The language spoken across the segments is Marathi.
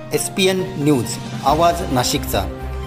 SPN न्यूज आवाज नाशिकचा।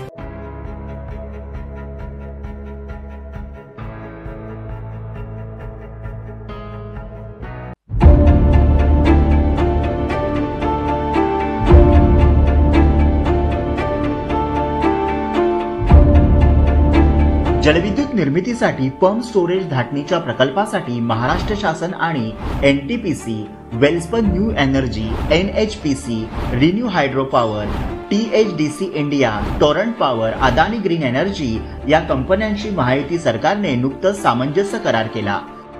जलविद्युत निर्मितीसाठी पंप स्टोरेज धाटणीच्या प्रकल्पासाठी महाराष्ट्र शासन आणि NTPC, Welspun new energy, NHPC, ReNew hydro power, THDC India, Torrent power, Adani green energy या कंपन्यांशी महायुती सरकारने नुकतंच सामंजस्य करार केला।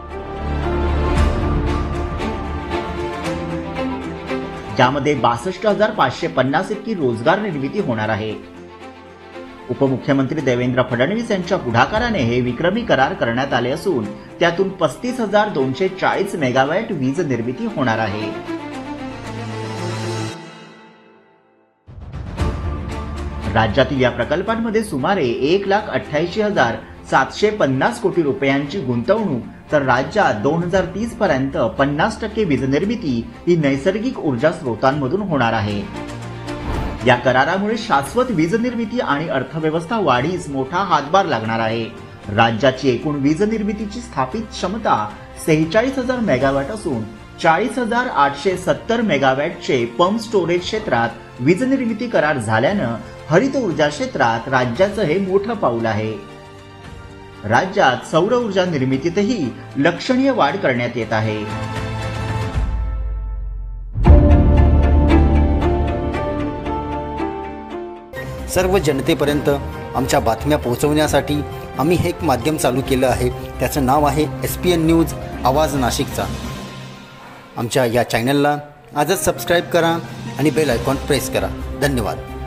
यामध्ये 62,550 इतकी रोजगार निर्मिती होणार आहे। उपमुख्यमंत्री देवेंद्र फडणवीस यांच्या पुढाकाराने हे विक्रमी करार करण्यात आले असून त्यातून 35,240 मेगावॅट वीज निर्मिती होणार आहे। राज्यातील या प्रकल्पांमध्ये सुमारे 1,88,750 कोटी रुपयांची गुंतवणूक, तर राज्यात 2030 पर्यंत 50% वीज निर्मिती ही नैसर्गिक ऊर्जा स्रोतांमधून होणार आहे। या करारामुळे शाश्वत वीज निर्मिती आणि अर्थव्यवस्था वाढीस मोठा हातभार लागणार आहे। राज्याची एकूण वीज निर्मितीची स्थापित क्षमता 46,000 मेगावॅट असून 40,870 मेगावॅटचे पंप स्टोरेज क्षेत्रात वीज निर्मिती करार झाल्यानं हरित ऊर्जा क्षेत्रात राज्याचं हे मोठं पाऊल आहे। राज्यात सौर ऊर्जा निर्मितीतही लक्षणीय वाढ करण्यात येत आहे। सर्व जनतेपर्यंत आमच्या बातम्या पोहोचवण्यासाठी आम्ही हे एक माध्यम चालू केलं आहे। त्याचं नाव आहे SPN न्यूज आवाज नाशिकचा। आमच्या या चॅनलला आजच सबस्क्राईब करा आणि बेल आयकॉन प्रेस करा। धन्यवाद।